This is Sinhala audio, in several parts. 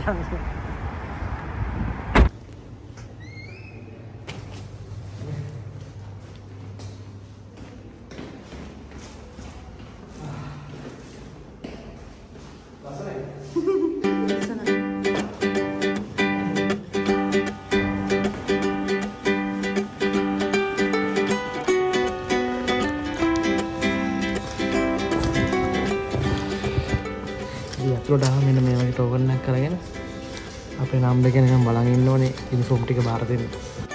කියන්නේ. මෙන්න මේ වගේ ටෝකන් එකක් කරගෙන අපේ නම් දෙක නිකන් බලන් ඉන්න ඕනේ යුනිෆෝම් ටික බාර දෙන්න.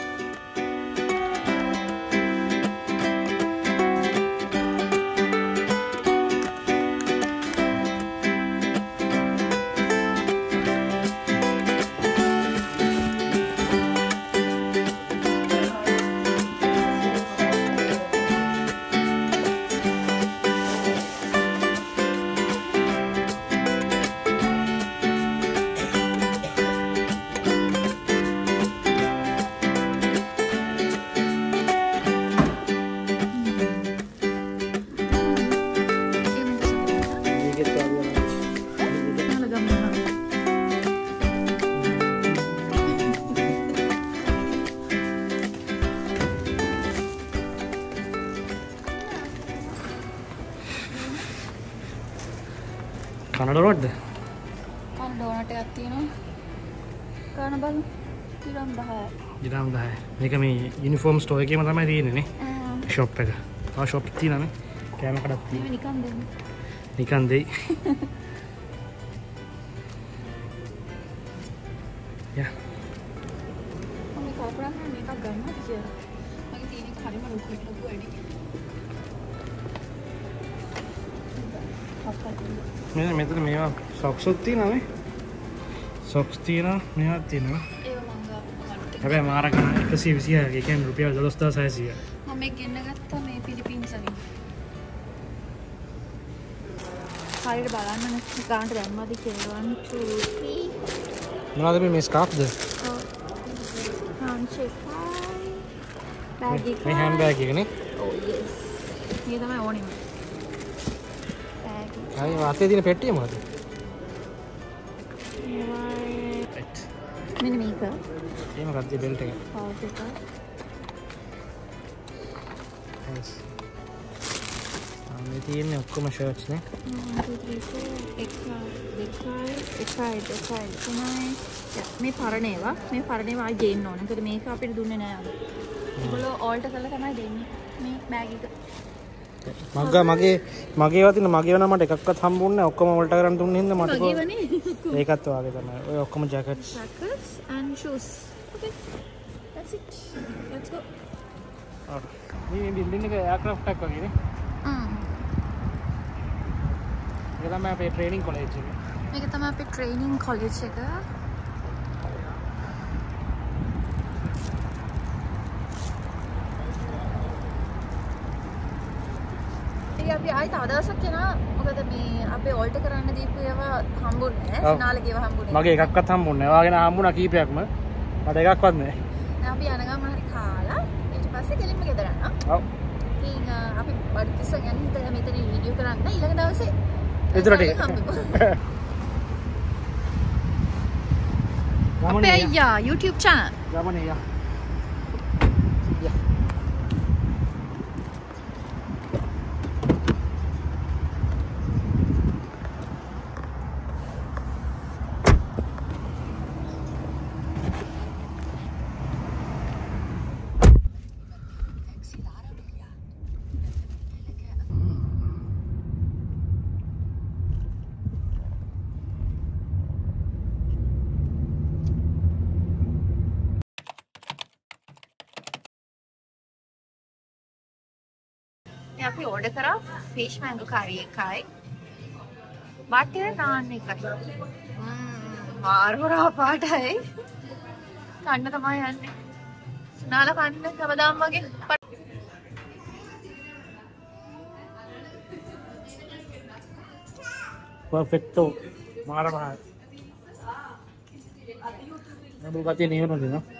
කන ඩොනට්ද? කන ඩොනට් එකක් තියෙනවා. කන බලමු. දිරම් 10යි. දිරම් 10යි. මේක මේ යුනිෆෝම් ස්ටෝර් එකේම තමයි තියෙන්නේ නේ. ෂොප් එක. තව ෂොප් තියෙනවානේ. කෑම කඩක් තියෙනවා. නිකන් දෙන්න. නිකන් දෙයි. යා. මම කල්පනා කරන්නේ මේකක් ගන්නවද කියලා. මගේ තියෙන හරිම ලොකු එකක් වැඩි. මෙතන මේවා සොක්ස්ත් තියෙනවානේ. සොක්ස් තියෙනවා මේවත් තියෙනවා. ඒව මං ගන්න. හැබැයි මාර ගන්න 126 ඒ කියන්නේ රුපියල් 12600. මම මේක ගෙන්න ගත්තා මේ පිලිපින්ස් වලින්. හරියට බලන්න ගානට දැම්මද කියලා 1 2 3 මොනවද මේ ස්කාර්ෆ්ද? ඔව්. හාන්ෂේක්. බෑග් එක. මේ හෑන්ඩ් බෑග් එක නේ? ඔව් යස්. මේ තමයි ඕනෙම. අය වාතේ දින පෙට්ටිය මොකද? මෙන්න මේක. ඒ මොකක්ද බෙල්ට් එක? පවුච් එක. yes. මේ තියෙන්නේ ඔක්කොම ෂර්ට්ස් නේ. 1 2 3 4 මේ පරණ ඒවා. මේ පරණ ඒවා ආයි ගේන්න ඕනේ. මොකද මේක අපිට දුන්නේ නෑ අද. ඒගොල්ලෝ ඕල්ටර් කරලා තමයි දෙන්නේ. මේ බෑග් එක. මගේ වතින මගේ වන මට එකක්වත් හම්බුන්නේ නැහැ. ඔක්කොම වලට කරන් දුන්නේ හින්දා මට මගේ වනේ. ඒකත් වාගේ තමයි. ඔය ඔක්කොම jackets and shoes. Okay. That's it. Let's go. මේ බිල්ඩින් එක එයාක්‍රාෆ්ට් එකක් වගේ නේ. ඒක තමයි අපේ ට්‍රේනින් කොලෙජ් එක. මේක තමයි අපේ ට්‍රේනින් කොලෙජ් එක. අපි ආයෙත් අදවසක් යනවා. මොකද මේ අපේ ඕල්ටර් කරන්න දීපු ඒවා හම්බුන්නේ නැහැ. ෆිනාලේ ඒවා හම්බුනේ. මගේ එකක්වත් හම්බුන්නේ නැහැ. ඔයාගෙන හම්බුණා කීපයක්ම. මට එකක්වත් නැහැ. දැන් අපි යන ගමන් හරි කාලා ඊට පස්සේ කෙලින්ම ගෙදර යනවා. ඔව්. ඉතින් අපි බඩු තිස්සන් යන හිතලා මෙතන වීඩියෝ කරන්න ඊළඟ දවසේ එතරට අපේ අයියා YouTube channel. ගමනේ යා. අපි ඕඩර් කරා ෆිෂ් මැංගෝ curry එකයි බටර් නාන් එකයි මාර්වරා පාටයි කන්න තමයි යන්නේ නාලා කන්න හැමදාම වගේ perfecto මාර මහා නබු කතිය නියුණු දෙනවා